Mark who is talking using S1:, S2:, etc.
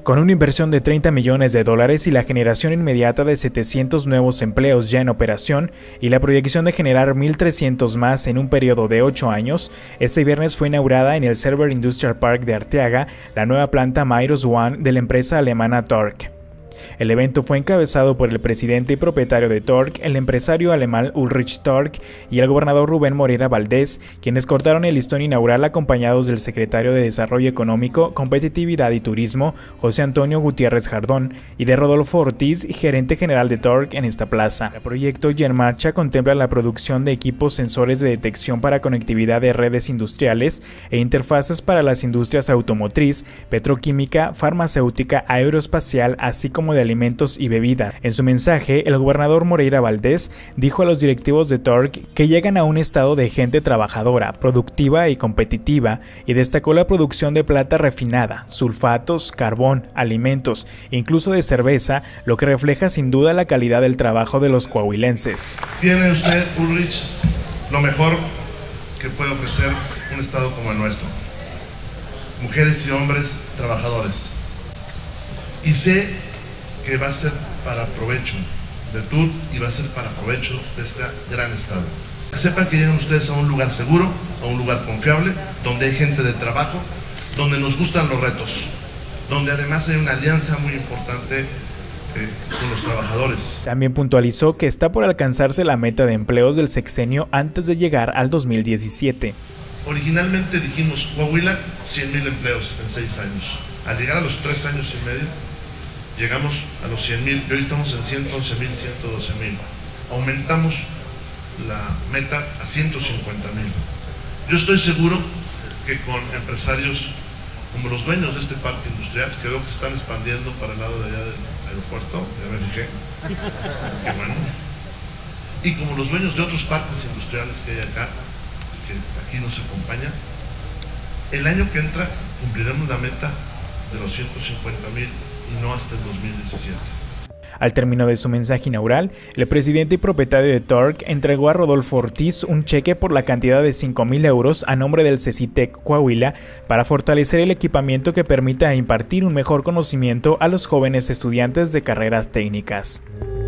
S1: Con una inversión de $30 millones y la generación inmediata de 700 nuevos empleos ya en operación y la proyección de generar 1,300 más en un periodo de 8 años, este viernes fue inaugurada en el Server Industrial Park de Arteaga la nueva planta Mirus One de la empresa alemana Tork. El evento fue encabezado por el presidente y propietario de Tork, el empresario alemán Ulrich Tork, y el gobernador Rubén Moreira Valdés, quienes cortaron el listón inaugural acompañados del secretario de Desarrollo Económico, Competitividad y Turismo, José Antonio Gutiérrez Jardón, y de Rodolfo Ortiz, gerente general de Tork en esta plaza. El proyecto ya en marcha contempla la producción de equipos sensores de detección para conectividad de redes industriales e interfaces para las industrias automotriz, petroquímica, farmacéutica, aeroespacial, así como de alimentos y bebidas. En su mensaje, el gobernador Moreira Valdés dijo a los directivos de Tork que llegan a un estado de gente trabajadora, productiva y competitiva, y destacó la producción de plata refinada, sulfatos, carbón, alimentos, incluso de cerveza, lo que refleja sin duda la calidad del trabajo de los coahuilenses.
S2: Tiene usted, Ulrich, lo mejor que puede ofrecer un estado como el nuestro. Mujeres y hombres trabajadores. Y sé que va a ser para provecho de TUR y va a ser para provecho de este gran estado. Sepan que llegan ustedes a un lugar seguro, a un lugar confiable, donde hay gente de trabajo, donde nos gustan los retos, donde además hay una alianza muy importante con los trabajadores.
S1: También puntualizó que está por alcanzarse la meta de empleos del sexenio antes de llegar al 2017.
S2: Originalmente dijimos Coahuila 100,000 empleos en 6 años. Al llegar a los 3 años y medio, llegamos a los 100,000 y hoy estamos en 111,000, 112,000. Aumentamos la meta a 150,000. Yo estoy seguro que con empresarios como los dueños de este parque industrial, que veo que están expandiendo para el lado de allá del aeropuerto, ya me fijé, qué bueno, y como los dueños de otros parques industriales que hay acá, que aquí nos acompañan, el año que entra cumpliremos la meta de los 150,000 y no hasta el 2017.
S1: Al término de su mensaje inaugural, el presidente y propietario de Tork entregó a Rodolfo Ortiz un cheque por la cantidad de 5,000 euros a nombre del CECITEC Coahuila para fortalecer el equipamiento que permita impartir un mejor conocimiento a los jóvenes estudiantes de carreras técnicas.